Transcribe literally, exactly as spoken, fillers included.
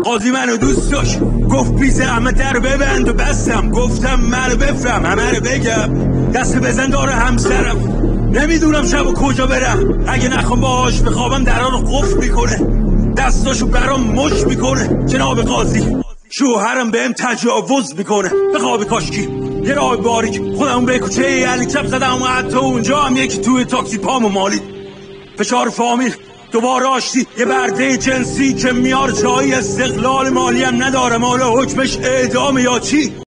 قاضی منو دوست داشت، گفت بی زحمت در ببند و بستم. گفتم منو بفهم همه رو بگم، دست بزن داره همسرم. نمیدونم شب و کجا برم، اگه نخوام باهاش بخوابم درها رو قفل میکنه، دستاشو برام مش میکنه. جناب قاضی شوهرم بهم تجاوز میکنه، به خواب کاشکی یه راه باریک خودمون به کوچه علی چپ زدم و حتی اونجا هم یکی توی تاکسی پامو مالید. فشار فامیل، دوباره آشتی، یه برده جنسی که میار جایی، استقلال مالی هم ندارم، حالا حکمش اعدام یا چی؟